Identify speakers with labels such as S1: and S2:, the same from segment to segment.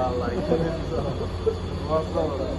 S1: Allah için.
S2: Muhasla olarak.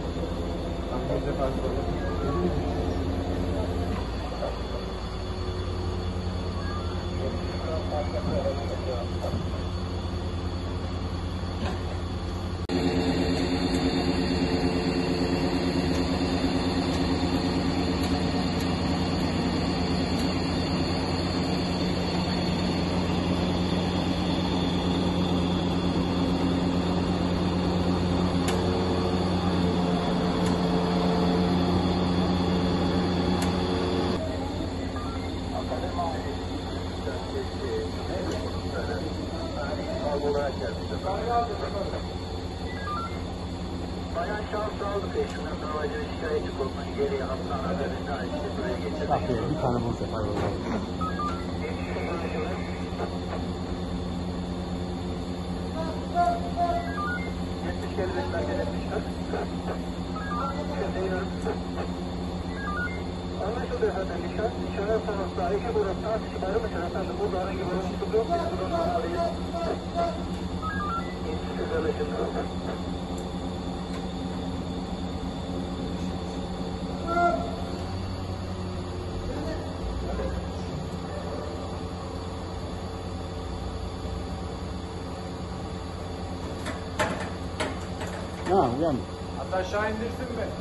S3: Bayan şahıs sağlık eşinden davacı şikayetçi konuma geriye hastanede açtı buraya getirdi.
S1: Bir tane bol sefer var.
S3: 70 kere beklerken etmişler. Şimdi iniyorum. Anlaşıldı efendim. Nişana sonrasında iki grup tartışma ayrılmışlar efendim. Burada herhangi bir olumsuzluk yok. Biz bunu almalıyız. Siz alışın.
S1: Ha, yani.
S2: Hatta aşağı indirsin mi?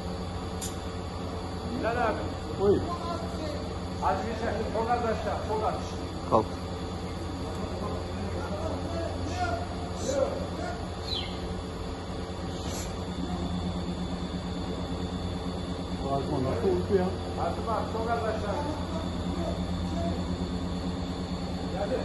S2: Bilal abi.
S1: Buyur.
S2: Az geçer. Çok az aşağı. Çok az.
S1: Kalk. Bu Azman nasıl oldu ya?
S2: Azman çok az aşağı. Hadi.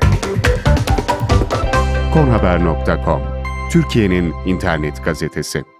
S4: konhaber.com, Türkiye'nin internet gazetesi.